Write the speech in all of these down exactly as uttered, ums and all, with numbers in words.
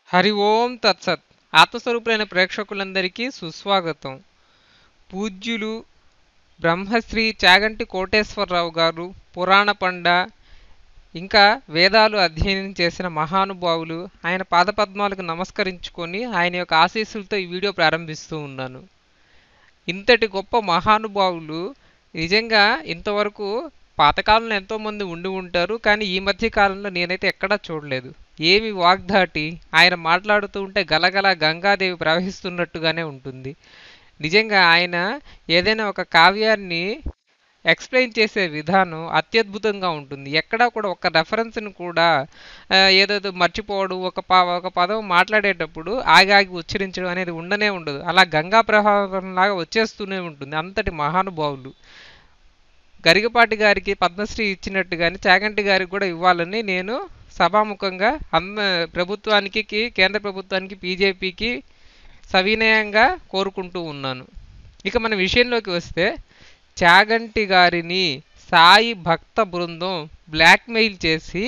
హరి ఓం తత్సత్. ఆత్మస్వరూపులైన ప్రేక్షకులందరికీ సుస్వాగతం. పూజ్యులు బ్రహ్మశ్రీ చాగంటి కోటేశ్వరరావు గారు పురాణ పండ ఇంకా వేదాలు అధ్యయనం చేసిన మహానుభావులు. ఆయన పాదపద్మాలకు నమస్కరించుకొని ఆయన యొక్క ఆశీస్సులతో ఈ వీడియో ప్రారంభిస్తూ ఉన్నాను. ఇంతటి గొప్ప మహానుభావులు నిజంగా ఇంతవరకు పాతకాలంలో ఎంతోమంది ఉండి ఉంటారు, కానీ ఈ మధ్య కాలంలో నేనైతే ఎక్కడా చూడలేదు. ఏమి వాగ్దాటి, ఆయన మాట్లాడుతూ ఉంటే గలగల గంగాదేవి ప్రవహిస్తున్నట్టుగానే ఉంటుంది. నిజంగా ఆయన ఏదైనా ఒక కావ్యాన్ని ఎక్స్ప్లెయిన్ చేసే విధానం అత్యద్భుతంగా ఉంటుంది. ఎక్కడా కూడా ఒక రెఫరెన్స్ని కూడా ఏదో మర్చిపోవడం, ఒక ప ఒక పదం మాట్లాడేటప్పుడు ఆగాగి ఉచ్చరించడం అనేది ఉండనే ఉండదు. అలా గంగా ప్రవాహంలాగా వచ్చేస్తూనే ఉంటుంది. అంతటి మహానుభావులు. గరికపాటి గారికి పద్మశ్రీ ఇచ్చినట్టుగానే చాగంటి గారికి కూడా ఇవ్వాలని నేను సభాముఖంగా అన్న ప్రభుత్వానికి, కేంద్ర ప్రభుత్వానికి, బీజేపీకి సవినయంగా కోరుకుంటూ ఉన్నాను. ఇక మన విషయంలోకి వస్తే, చాగంటి గారిని సాయి భక్త బృందం బ్లాక్మెయిల్ చేసి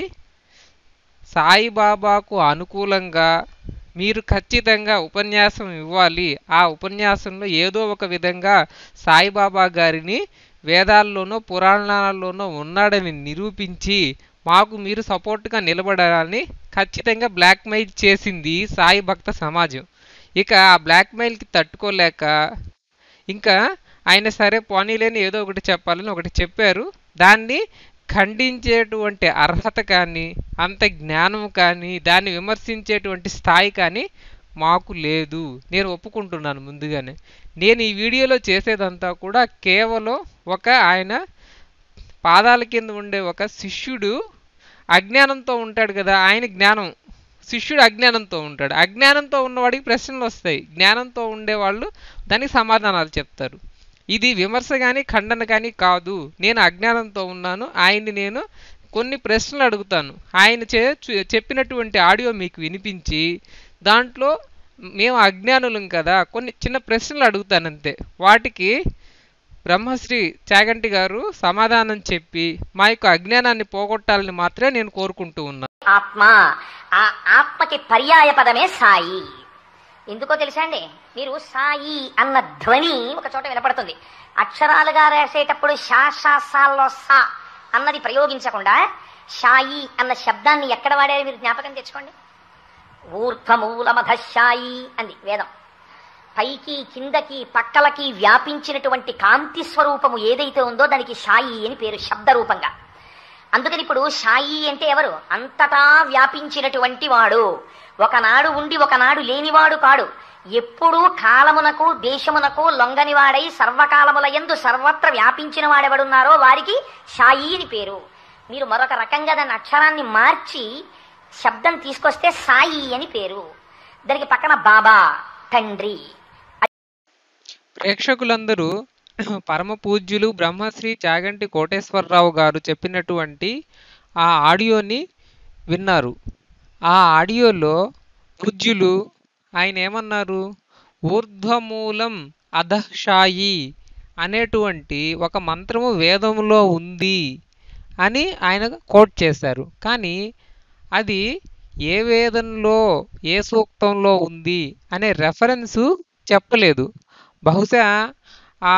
సాయిబాబాకు అనుకూలంగా మీరు ఖచ్చితంగా ఉపన్యాసం ఇవ్వాలి, ఆ ఉపన్యాసంలో ఏదో ఒక విధంగా సాయిబాబా గారిని వేదాల్లోనో పురాణాల్లోనో ఉన్నాడని నిరూపించి మాకు మీరు సపోర్ట్గా నిలబడాలని ఖచ్చితంగా బ్లాక్మెయిల్ చేసింది సాయి భక్త సమాజం. ఇక ఆ బ్లాక్మెయిల్కి తట్టుకోలేక ఇంకా ఆయన సరే పోనీలేని ఏదో ఒకటి చెప్పాలని ఒకటి చెప్పారు. దాన్ని ఖండించేటువంటి అర్హత కానీ, అంత జ్ఞానం కానీ, దాన్ని విమర్శించేటువంటి స్థాయి కానీ మాకు లేదు. నేను ఒప్పుకుంటున్నాను ముందుగానే. నేను ఈ వీడియోలో చేసేదంతా కూడా కేవలం ఒక ఆయన పాదాల కింద ఉండే ఒక శిష్యుడు అజ్ఞానంతో ఉంటాడు కదా, ఆయన జ్ఞానం, శిష్యుడు అజ్ఞానంతో ఉంటాడు. అజ్ఞానంతో ఉన్నవాడికి ప్రశ్నలు వస్తాయి, జ్ఞానంతో ఉండేవాళ్ళు దానికి సమాధానాలు చెప్తారు. ఇది విమర్శ కానీ ఖండన కానీ కాదు. నేను అజ్ఞానంతో ఉన్నాను, ఆయన్ని నేను కొన్ని ప్రశ్నలు అడుగుతాను. ఆయన చే చెప్పినటువంటి ఆడియో మీకు వినిపించి దాంట్లో మేము అజ్ఞానులం కదా, కొన్ని చిన్న ప్రశ్నలు అడుగుతానంతే. వాటికి బ్రహ్మశ్రీ చాగంటి గారు సమాధానం చెప్పి మా యొక్క అజ్ఞానాన్ని పోగొట్టాలని మాత్రమే నేను కోరుకుంటూ ఉన్నాను. ఆత్మ, ఆ ఆత్మకి పర్యాయ పదమే సాయి. ఎందుకో తెలుసా అండి? మీరు సాయి అన్న ధ్వని ఒక చోట వినపడుతుంది. అక్షరాలుగా రాసేటప్పుడు షా షా సాల్లో సా అన్నది ప్రయోగించకుండా షాయి అన్న శబ్దాన్ని ఎక్కడ వాడారు మీరు జ్ఞాపకం తెచ్చుకోండి. ఊర్ధ్వమూలమధశాయి అంది వేదం. పైకి కిందకి పక్కలకి వ్యాపించినటువంటి కాంతి స్వరూపము ఏదైతే ఉందో దానికి షాయి అని పేరు, శబ్దరూపంగా. అందుకని ఇప్పుడు షాయి అంటే ఎవరు? అంతటా వ్యాపించినటువంటి వాడు. ఒకనాడు ఉండి ఒకనాడు లేనివాడు కాడు. ఎప్పుడూ కాలమునకు దేశమునకు లొంగనివాడై సర్వకాలముల యందు సర్వత్ర వ్యాపించిన వాడెవడున్నారో వారికి షాయి అని పేరు. మీరు మరొక రకంగా దాని అక్షరాన్ని మార్చి శబ్దం తీసుకొస్తే సాయి అని పేరు. దానికి పక్కన బాబా, తండ్రి. ప్రేక్షకులందరూ పరమ పూజ్యులు బ్రహ్మశ్రీ చాగంటి కోటేశ్వరరావు గారు చెప్పినటువంటి ఆ ఆడియోని విన్నారు. ఆ ఆడియోలో పూజ్యులు ఆయన ఏమన్నారు? ఊర్ధ్వమూలం అధశాయి అనేటువంటి ఒక మంత్రము వేదములో ఉంది అని ఆయన కోట్ చేశారు. కానీ అది ఏ వేదంలో, ఏ సూక్తంలో ఉంది అనే రెఫరెన్సు చెప్పలేదు. బహుశా ఆ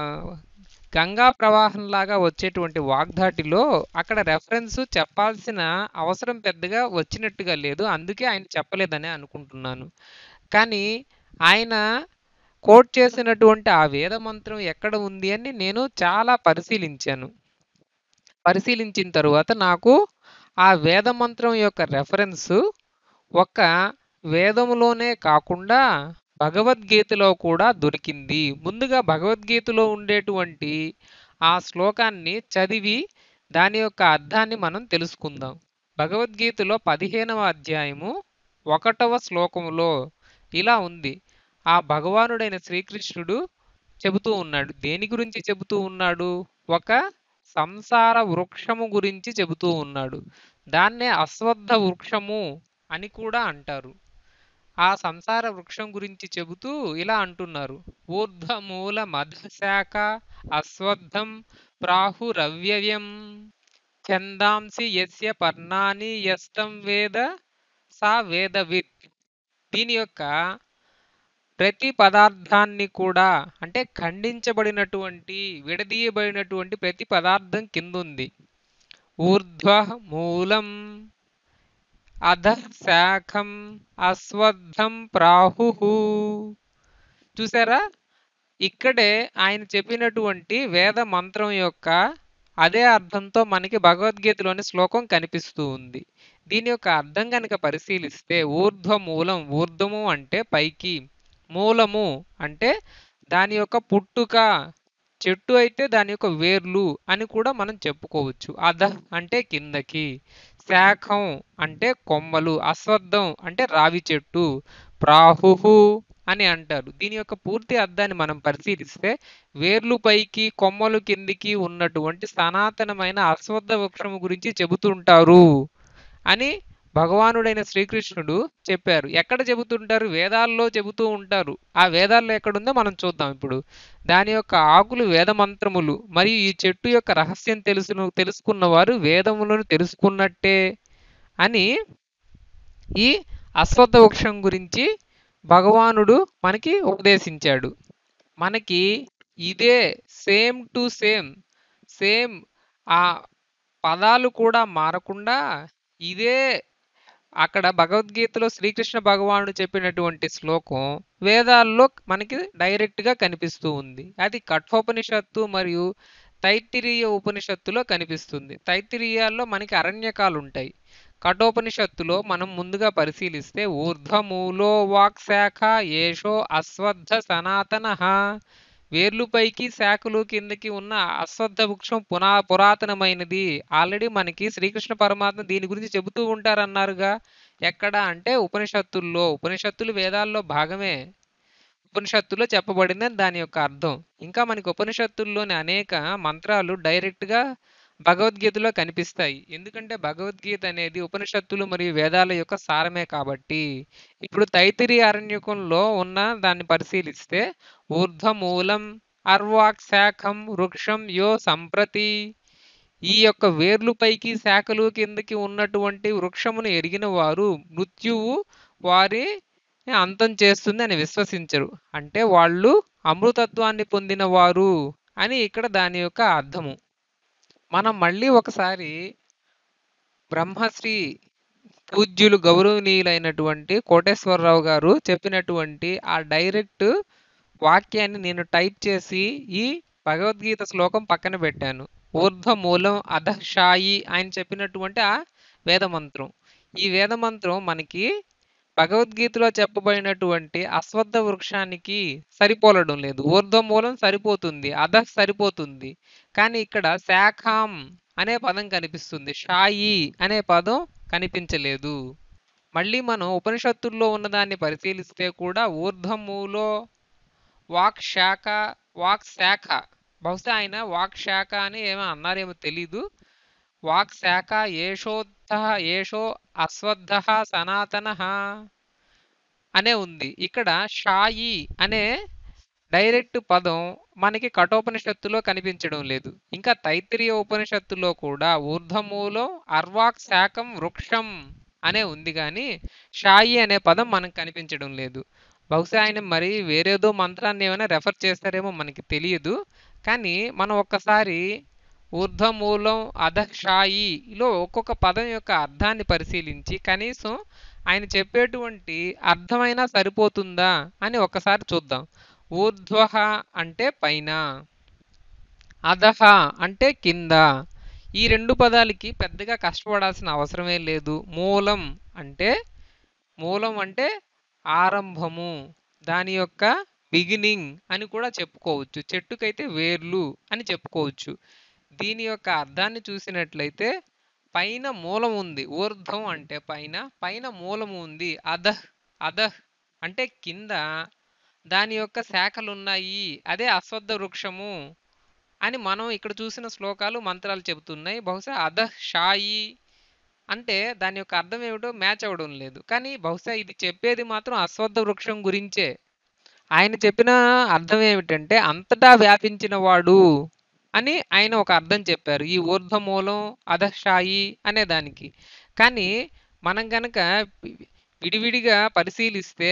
గంగా ప్రవాహంలాగా వచ్చేటువంటి వాగ్దాటిలో అక్కడ రెఫరెన్సు చెప్పాల్సిన అవసరం పెద్దగా వచ్చినట్టుగా లేదు. అందుకే ఆయన చెప్పలేదని అనుకుంటున్నాను. కానీ ఆయన కోట్ చేసినటువంటి ఆ వేద మంత్రం ఎక్కడ ఉంది అని నేను చాలా పరిశీలించాను. పరిశీలించిన తరువాత నాకు ఆ వేద మంత్రం యొక్క రెఫరెన్సు ఒక వేదములోనే కాకుండా భగవద్గీతలో కూడా దొరికింది. ముందుగా భగవద్గీతలో ఉండేటువంటి ఆ శ్లోకాన్ని చదివి దాని యొక్క అర్థాన్ని మనం తెలుసుకుందాం. భగవద్గీతలో పదిహేనవ అధ్యాయము ఒకటవ శ్లోకములో ఇలా ఉంది. ఆ భగవానుడైన శ్రీకృష్ణుడు చెబుతూ ఉన్నాడు. దేని గురించి చెబుతూ ఉన్నాడు? ఒక సంసార వృక్షము గురించి చెబుతూ ఉన్నాడు. దాన్నే అశ్వత్థ వృక్షము అని కూడా అంటారు. ఆ సంసార వృక్షం గురించి చెబుతూ ఇలా అంటున్నారు. ఊర్ధ్వమూల మధశాఖ అశ్వత్థం ప్రాహురవ్యయం ఛందాంసి యస్య పర్ణాని యస్తం వేద సా వేదవిత్. దీని యొక్క ప్రతి పదార్థాన్ని కూడా అంటే ఖండించబడినటువంటి విడదీయబడినటువంటి ప్రతి పదార్థం కింద ఉంది. ఊర్ధ్వ మూలం అధః శాఖం అశ్వత్థం ప్రాహుః. చూసారా, ఇక్కడే ఆయన చెప్పినటువంటి వేద మంత్రం యొక్క అదే అర్థంతో మనకి భగవద్గీతలోని శ్లోకం కనిపిస్తూ ఉంది. దీని యొక్క అర్థం కనుక పరిశీలిస్తే ఊర్ధ్వ మూలం, ఊర్ధ్వము అంటే పైకి, మూలము అంటే దాని యొక్క పుట్టుక, చెట్టు అయితే దాని యొక్క వేర్లు అని కూడా మనం చెప్పుకోవచ్చు. అధ అంటే కిందకి, శాఖం అంటే కొమ్మలు, అశ్వత్థం అంటే రావి చెట్టు, ప్రాహుహు అని అంటారు. దీని యొక్క పూర్తి అర్థాన్ని మనం పరిశీలిస్తే వేర్లు పైకి కొమ్మలు కిందికి ఉన్నటువంటి సనాతనమైన అశ్వత్థ వృక్షము గురించి చెబుతుంటారు అని భగవానుడైన శ్రీకృష్ణుడు చెప్పారు. ఎక్కడ చెబుతుంటారు? వేదాల్లో చెబుతూ ఉంటారు. ఆ వేదాల్లో ఎక్కడుందో మనం చూద్దాం ఇప్పుడు. దాని యొక్క ఆకులు వేద మంత్రములు, మరియు ఈ చెట్టు యొక్క రహస్యం తెలుసును తెలుసుకున్న వారు వేదములను తెలుసుకున్నట్టే అని ఈ అశ్వత్థ వృక్షం గురించి భగవానుడు మనకి ఉపదేశించాడు. మనకి ఇదే సేమ్ టు సేమ్ సేమ్ ఆ పదాలు కూడా మారకుండా ఇదే అక్కడ భగవద్గీతలో శ్రీకృష్ణ భగవానుడు చెప్పినటువంటి శ్లోకం వేదాల్లో మనకి డైరెక్ట్గా కనిపిస్తూ ఉంది. అది కఠోపనిషత్తు మరియు తైత్తిరీయ ఉపనిషత్తులో కనిపిస్తుంది. తైత్తిరీయాల్లో మనకి అరణ్యకాలు ఉంటాయి. కఠోపనిషత్తులో మనం ముందుగా పరిశీలిస్తే ఊర్ధ్వమూలో వాక్శాఖ ఏషో అశ్వత్థ సనాతన. వేర్లు పైకి శాఖలు కిందకి ఉన్న అశ్వత్థ వృక్షం పునా పురాతనమైనది. ఆల్రెడీ మనకి శ్రీకృష్ణ పరమాత్మ దీని గురించి చెబుతూ ఉంటారన్నారుగా. ఎక్కడ అంటే ఉపనిషత్తుల్లో. ఉపనిషత్తులు వేదాల్లో భాగమే. ఉపనిషత్తుల్లో చెప్పబడిందని దాని యొక్క అర్థం. ఇంకా మనకి ఉపనిషత్తుల్లోని అనేక మంత్రాలు డైరెక్ట్గా భగవద్గీతలో కనిపిస్తాయి. ఎందుకంటే భగవద్గీత అనేది ఉపనిషత్తులు మరియు వేదాల యొక్క సారమే కాబట్టి. ఇప్పుడు తైత్తిరీయ అరణ్యకంలో ఉన్న దాన్ని పరిశీలిస్తే ఊర్ధ్వమూలం అర్వాక్ శాఖం వృక్షం యో సంప్రతి. ఈ యొక్క వేర్లు పైకి శాఖలు కిందకి ఉన్నటువంటి వృక్షమును ఎరిగిన వారు మృత్యువు వారి అంతం చేస్తుంది అని విశ్వసించరు. అంటే వాళ్ళు అమృతత్వాన్ని పొందిన వారు అని ఇక్కడ దాని యొక్క అర్థము. మనం మళ్ళీ ఒకసారి బ్రహ్మశ్రీ పూజ్యులు గౌరవనీయులైనటువంటి కోటేశ్వరరావు గారు చెప్పినటువంటి ఆ డైరెక్ట్ వాక్యాన్ని నేను టైప్ చేసి ఈ భగవద్గీత శ్లోకం పక్కన పెట్టాను. ఊర్ధ్వమూలం అధశాయి ఆయన చెప్పినటువంటి ఆ వేదమంత్రం. ఈ వేదమంత్రం మనకి భగవద్గీతలో చెప్పబడినటువంటి అశ్వత్థ వృక్షానికి సరిపోలడం లేదు. ఊర్ధ్వమూలం సరిపోతుంది, అధ సరిపోతుంది, కానీ ఇక్కడ శాఖాం అనే పదం కనిపిస్తుంది, షాయి అనే పదం కనిపించలేదు. మళ్ళీ మనం ఉపనిషత్తుల్లో ఉన్నదాన్ని పరిశీలిస్తే కూడా ఊర్ధ్వమూలో వాక్ శాఖ వాక్ శాఖ, బహుశా ఆయన వాక్ శాఖ అని ఏమో అన్నారేమో తెలీదు. వాక్ శాఖ ఏషోత్థ ఏషో అశ్వత్థ సనాతన అనే ఉంది. ఇక్కడ షాయి అనే డైరెక్ట్ పదం మనకి కఠోపనిషత్తులో కనిపించడం లేదు. ఇంకా తైత్తిరీయ ఉపనిషత్తులో కూడా ఊర్ధ్వమూలం అర్వాక్ శాఖం వృక్షం అనే ఉంది, కానీ షాయి అనే పదం మనకు కనిపించడం లేదు. బహుశా ఆయన మరి వేరేదో మంత్రాన్ని ఏమైనా రెఫర్ చేస్తారేమో మనకి తెలియదు. కానీ మనం ఒక్కసారి ఊర్ధ్వమూలం అధశాయిలో ఒక్కొక్క పదం యొక్క అర్థాన్ని పరిశీలించి కనీసం ఆయన చెప్పేటువంటి అర్థమైనా సరిపోతుందా అని ఒక్కసారి చూద్దాం. ఊర్ధ్వ అంటే పైన, అధహ అంటే కింద. ఈ రెండు పదాలకి పెద్దగా కష్టపడాల్సిన అవసరమే లేదు. మూలం అంటే మూలం అంటే ఆరంభము, దాని యొక్క బిగినింగ్ అని కూడా చెప్పుకోవచ్చు. చెట్టుకైతే వేర్లు అని చెప్పుకోవచ్చు. దీని యొక్క అర్థాన్ని చూసినట్లయితే పైన మూలం ఉంది. ఊర్ధ్వం అంటే పైన, పైన మూలము ఉంది. అధహ్ అధహ్ అంటే కింద దాని యొక్క శాఖలు ఉన్నాయి, అదే అశ్వత్థ వృక్షము అని మనం ఇక్కడ చూసిన శ్లోకాలు మంత్రాలు చెబుతున్నాయి. బహుశా అధహ్ షాయి అంటే దాని యొక్క అర్థం ఏమిటో మ్యాచ్ అవ్వడం లేదు, కానీ బహుశా ఇది చెప్పేది మాత్రం అశ్వత్థ వృక్షం గురించే. ఆయన చెప్పిన అర్థం ఏమిటంటే అంతటా వ్యాపించిన వాడు అని ఆయన ఒక అర్థం చెప్పారు ఈ ఊర్ధ్వమూలం అధశాయి అనే దానికి. కానీ మనం కనుక విడివిడిగా పరిశీలిస్తే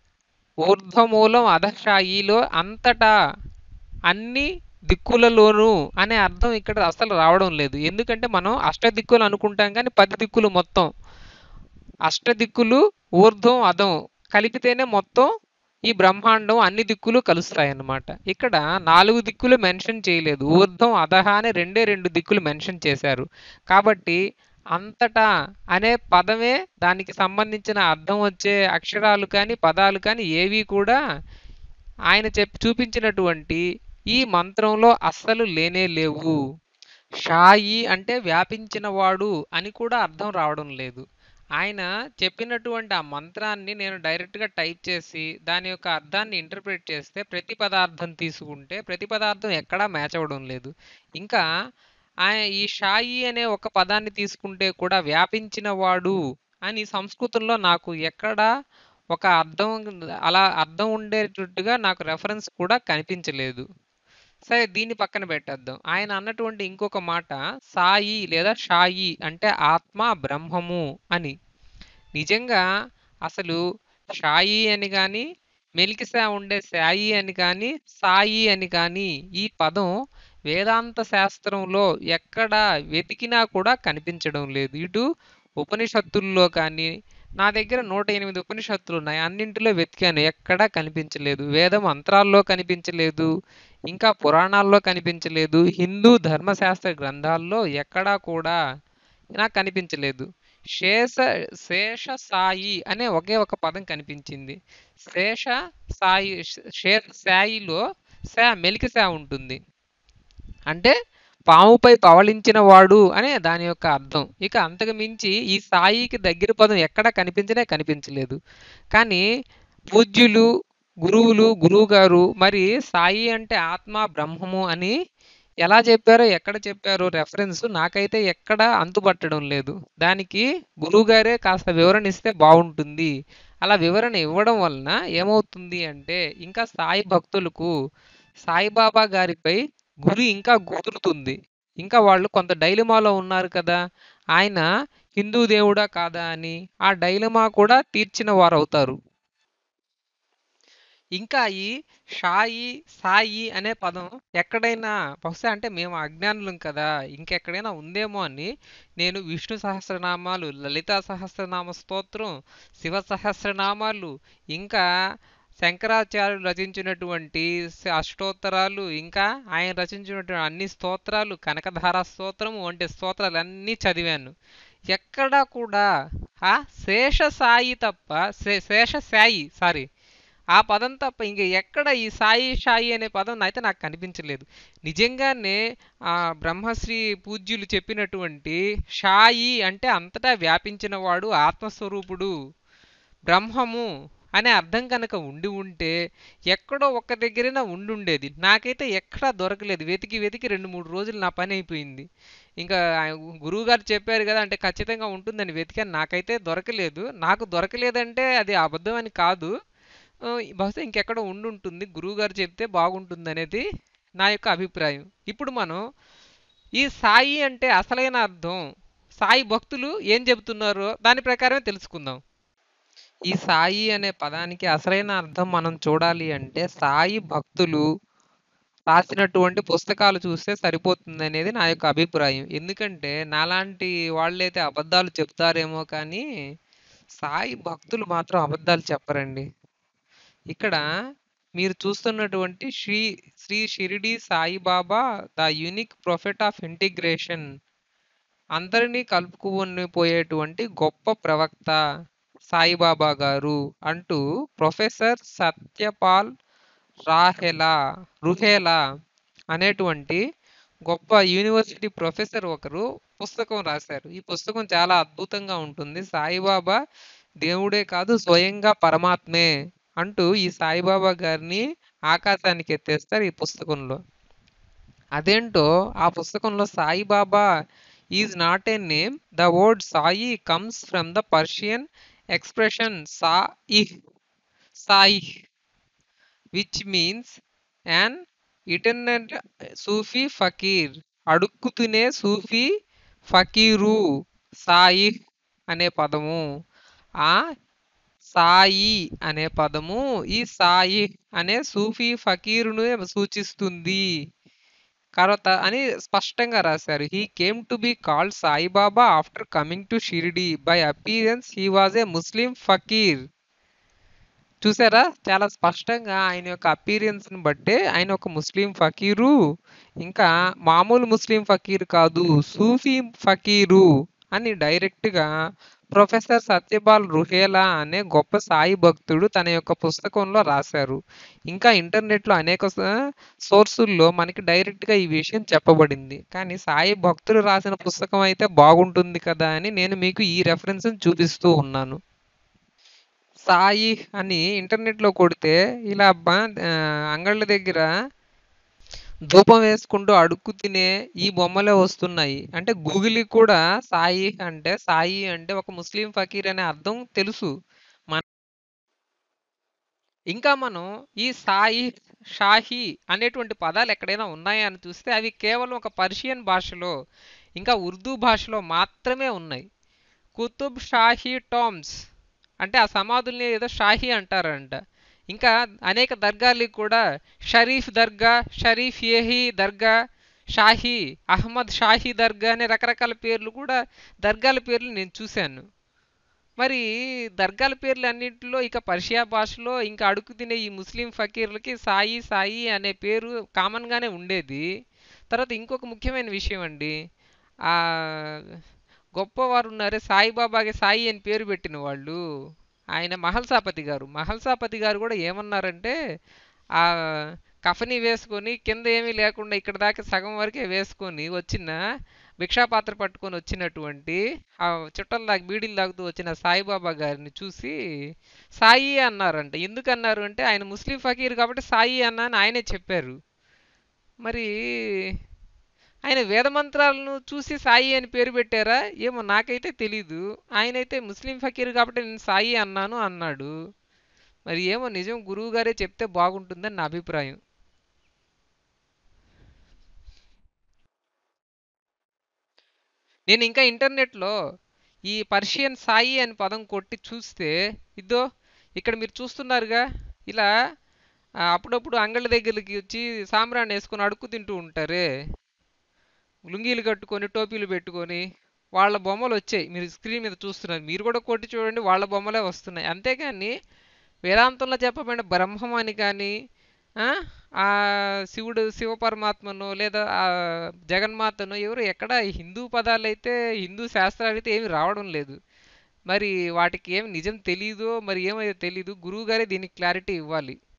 ఊర్ధ్వమూలం అధశాయిలో అంతటా అన్ని దిక్కులలోనూ అనే అర్థం ఇక్కడ అసలు రావడం లేదు. ఎందుకంటే మనం అష్టదిక్కులు అనుకుంటాం కానీ పది దిక్కులు మొత్తం అష్టదిక్కులు ఊర్ధ్వం అధం కలిపితేనే మొత్తం ఈ బ్రహ్మాండం అన్ని దిక్కులు కలుస్తాయన్నమాట. ఇక్కడ నాలుగు దిక్కులు మెన్షన్ చేయలేదు, ఊర్ధ్వం అధహ అని రెండే రెండు దిక్కులు మెన్షన్ చేశారు. కాబట్టి అంతటా అనే పదమే దానికి సంబంధించిన అర్థం వచ్చే అక్షరాలు కానీ పదాలు కానీ ఏవి కూడా ఆయన చెప్పి చూపించినటువంటి ఈ మంత్రంలో అస్సలు లేనే లేవు. షాయి అంటే వ్యాపించినవాడు అని కూడా అర్థం రావడం లేదు. ఆయన చెప్పినటువంటి ఆ మంత్రాన్ని నేను డైరెక్ట్గా టైప్ చేసి దాని యొక్క అర్థాన్ని ఇంటర్ప్రిట్ చేస్తే ప్రతి పదార్థం తీసుకుంటే ప్రతి పదార్థం ఎక్కడా మ్యాచ్ అవ్వడం లేదు. ఇంకా ఆయన ఈ షాయి అనే ఒక పదాన్ని తీసుకుంటే కూడా వ్యాపించిన వాడు అని సంస్కృతంలో నాకు ఎక్కడా ఒక అర్థం అలా అర్థం ఉండేటట్టుగా నాకు రెఫరెన్స్ కూడా కనిపించలేదు. సరే, దీన్ని పక్కన పెట్టేద్దాం. ఆయన అన్నటువంటి ఇంకొక మాట సాయి లేదా షాయి అంటే ఆత్మ బ్రహ్మము అని. నిజంగా అసలు షాయి అని కానీ మెలికిసా ఉండే సాయి అని కానీ సాయి అని కానీ ఈ పదం వేదాంత శాస్త్రంలో ఎక్కడ వెతికినా కూడా కనిపించడం లేదు. ఇటు ఉపనిషత్తుల్లో కానీ నా దగ్గర నూట ఎనిమిది ఉపనిషత్తులు ఉన్నాయి, అన్నింటిలో వెతికాను, ఎక్కడా కనిపించలేదు. వేద మంత్రాల్లో కనిపించలేదు, ఇంకా పురాణాల్లో కనిపించలేదు, హిందూ ధర్మశాస్త్ర గ్రంథాల్లో ఎక్కడా కూడా నాకు కనిపించలేదు. శేష శేష సాయి అనే ఒకే ఒక పదం కనిపించింది. శేష సాయి శేష సాయిలో శా మెలికి శా ఉంటుంది, అంటే పాముపై పవళించిన వాడు అనే దాని యొక్క అర్థం. ఇక అంతకు మించి ఈ సాయికి దగ్గర పదం ఎక్కడా కనిపించనే కనిపించలేదు. కానీ పూజ్యులు గురువులు గురువు గారు మరి సాయి అంటే ఆత్మ బ్రహ్మము అని ఎలా చెప్పారో ఎక్కడ చెప్పారో రెఫరెన్స్ నాకైతే ఎక్కడ అంతుపట్టడం లేదు. దానికి గురువుగారే కాస్త వివరణ ఇస్తే బాగుంటుంది. అలా వివరణ ఇవ్వడం వలన ఏమవుతుంది అంటే ఇంకా సాయి భక్తులకు సాయిబాబా గారిపై గురి ఇంకా కుదురుతుంది. ఇంకా వాళ్ళు కొంత డైలమాలో ఉన్నారు కదా, ఆయన హిందూ దేవుడా కాదా అని ఆ డైలమా కూడా తీర్చిన వారు అవుతారు. ఇంకా ఈ షాయి సాయి అనే పదం ఎక్కడైనా బహుశా అంటే మేము అజ్ఞానులం కదా ఇంకెక్కడైనా ఉందేమో అని నేను విష్ణు సహస్రనామాలు, లలితా సహస్రనామ స్తోత్రం, శివ సహస్రనామాలు, ఇంకా శంకరాచార్యులు రచించినటువంటి స- అష్టోత్తరాలు, ఇంకా ఆయన రచించినటువంటి అన్ని స్తోత్రాలు, కనకధార స్తోత్రము వంటి స్తోత్రాలు అన్నీ చదివాను. ఎక్కడా కూడా ఆ శేష సాయి తప్ప శే- శేష సాయి సారీ ఆ పదం తప్ప ఇంక ఎక్కడ ఈ సాయి షాయి అనే పదం అయితే నాకు కనిపించలేదు. నిజంగానే ఆ బ్రహ్మశ్రీ పూజ్యులు చెప్పినటువంటి షాయి అంటే అంతటా వ్యాపించిన వాడు, ఆత్మస్వరూపుడు, బ్రహ్మము అనే అర్థం కనుక ఉండి ఉంటే ఎక్కడో ఒక్క దగ్గరైనా ఉండుండేది. నాకైతే ఎక్కడా దొరకలేదు, వెతికి వెతికి రెండు మూడు రోజులు నా పని అయిపోయింది. ఇంకా గురువుగారు చెప్పారు కదా అంటే ఖచ్చితంగా ఉంటుందని వెతికాను, నాకైతే దొరకలేదు. నాకు దొరకలేదంటే అది అబద్ధం అని కాదు, ఆ, బహుశా ఇంకెక్కడ ఉండుంటుంది, గురువుగారు చెప్తే బాగుంటుంది అనేది నా యొక్క అభిప్రాయం. ఇప్పుడు మనం ఈ సాయి అంటే అసలైన అర్థం సాయి భక్తులు ఏం చెబుతున్నారో దాని ప్రకారమే తెలుసుకుందాం. ఈ సాయి అనే పదానికి అసలైన అర్థం మనం చూడాలి అంటే సాయి భక్తులు రాసినటువంటి పుస్తకాలు చూస్తే సరిపోతుంది అనేది నా యొక్క అభిప్రాయం. ఎందుకంటే నాలాంటి వాళ్ళైతే అబద్ధాలు చెప్తారేమో కానీ సాయి భక్తులు మాత్రం అబద్ధాలు చెప్పరండి. ఇక్కడ మీరు చూస్తున్నటువంటి Shri Shri Shirdi Sai Baba the unique prophet of integration, అందరినీ కలుపుకుని పోయేటువంటి గొప్ప ప్రవక్త సాయిబాబా గారు అంటూ ప్రొఫెసర్ సత్యపాల్ రాహెలా రుహేలా అనేటువంటి గొప్ప యూనివర్సిటీ ప్రొఫెసర్ ఒకరు పుస్తకం రాశారు. ఈ పుస్తకం చాలా అద్భుతంగా ఉంటుంది. సాయిబాబా దేవుడే కాదు స్వయంగా పరమాత్మే అంటూ ఈ సాయిబాబా గారిని ఆకాశానికి ఎత్తేస్తారు ఈ పుస్తకంలో. అదేంటో ఆ పుస్తకంలో Sai Baba is not a name, the word Sai comes from the Persian expression sa'ih Sai which means an eternal Sufi fakir. అడుక్కుతునే సూఫీ ఫకీరు సాయి అనే పదము ఆ సాయి అనే పదము ఈ సాయి అనే సూఫీ ఫకీరును సూచిస్తుంది కరత అని స్పష్టంగా రాశారు. He came to be called Sai Baba after coming to Shirdi by appearance he was a Muslim fakir. చూసారా చాలా స్పష్టంగా ఆయన యొక్క అపీరియన్స్ ని బట్టే ఆయన ఒక ముస్లిం ఫకీరు, ఇంకా మామూలు ముస్లిం ఫకీర్ కాదు సూఫీ ఫకీరు అని డైరెక్ట్ గా ప్రొఫెసర్ సత్యపాల్ రుహేలా అనే గొప్ప సాయి భక్తుడు తన యొక్క పుస్తకంలో రాశారు. ఇంకా ఇంటర్నెట్ లో అనేక స- సోర్సుల్లో మనకి డైరెక్ట్ గా ఈ విషయం చెప్పబడింది. కానీ సాయి భక్తుడు రాసిన పుస్తకం అయితే బాగుంటుంది కదా అని నేను మీకు ఈ రెఫరెన్స్ చూపిస్తూ ఉన్నాను. సాయి అని ఇంటర్నెట్లో కొడితే ఇలా బా ఆ, అంగళ్ళ దగ్గర ధూపం వేసుకుంటూ అడుక్కు తినే ఈ బొమ్మలే వస్తున్నాయి. అంటే గూగుల్ కూడా సాయి అంటే సాయి అంటే ఒక ముస్లిం ఫకీర్ అనే అర్థం తెలుసు. మన ఇంకా మనం ఈ సాయి షాహి అనేటువంటి పదాలు ఎక్కడైనా ఉన్నాయా అని చూస్తే అవి కేవలం ఒక పర్షియన్ భాషలో ఇంకా ఉర్దూ భాషలో మాత్రమే ఉన్నాయి. కుతుబ్ షాహీ టామ్స్ అంటే ఆ సమాధుల్ని ఏదో షాహీ అంటారంట. ఇంకా అనేక దర్గాలకి కూడా షరీఫ్ దర్గా, షరీఫ్ ఏహీ దర్గా, షాహీ అహ్మద్ షాహీ దర్గా అనే రకరకాల పేర్లు కూడా దర్గాల పేర్లు నేను చూశాను. మరి దర్గాల పేర్లు అన్నింటిలో ఇక పర్షియా భాషలో ఇంకా అడుగు తినే ఈ ముస్లిం ఫకీర్లకి సాయి సాయి అనే పేరు కామన్గానే ఉండేది. తర్వాత ఇంకొక ముఖ్యమైన విషయం అండి, ఆ గొప్పవారు ఉన్నారే సాయిబాబాకి సాయి అని పేరు పెట్టిన వాళ్ళు, ఆయన మహల్సాపతి గారు మహల్సాపతి గారు కూడా ఏమన్నారంటే ఆ కఫని వేసుకొని కింద ఏమీ లేకుండా ఇక్కడ దాకా సగం వరకే వేసుకొని వచ్చిన భిక్షాపాత్ర పట్టుకొని వచ్చినటువంటి ఆ చుట్టలు దాకా బీడీలు తాగుతూ వచ్చిన సాయిబాబా గారిని చూసి సాయి అన్నారంట. ఎందుకు అన్నారు అంటే ఆయన ముస్లిం ఫకీర్ కాబట్టి సాయి అన్న అని ఆయనే చెప్పారు. మరి ఆయన వేద మంత్రాలను చూసి సాయి అని పేరు పెట్టారా ఏమో నాకైతే తెలీదు. ఆయనైతే ముస్లిం ఫకీర్ కాబట్టి నేను సాయి అన్నాను అన్నాడు. మరి ఏమో నిజం గురువు గారే చెప్తే బాగుంటుందని నా అభిప్రాయం. నేను ఇంకా ఇంటర్నెట్లో ఈ పర్షియన్ సాయి అని పదం కొట్టి చూస్తే ఇదో ఇక్కడ మీరు చూస్తున్నారుగా ఇలా ఆ, అప్పుడప్పుడు అంగళ్ళ దగ్గరికి వచ్చి సాంబ్రాన్ని వేసుకొని అడుక్కు తింటూ ఉంటారే, లుంగీలు కట్టుకొని టోపీలు పెట్టుకొని వాళ్ళ బొమ్మలు వచ్చాయి. మీరు స్క్రీన్ మీద చూస్తున్నారు, మీరు కూడా కొట్టి చూడండి వాళ్ళ బొమ్మలే వస్తున్నాయి. అంతేగాని వేదాంతంలో చెప్పబడిన బ్రహ్మం అని కానీ ఆ ఆ శివుడు శివ పరమాత్మను లేదా ఆ జగన్మాతను ఎవరు ఎక్కడ హిందూ పదాలు అయితే హిందూ శాస్త్రాలు అయితే ఏమి రావడం లేదు. మరి వాటికి ఏమి నిజం తెలీదో మరి ఏమైతే తెలీదు, గురువు గారే దీనికి క్లారిటీ ఇవ్వాలి.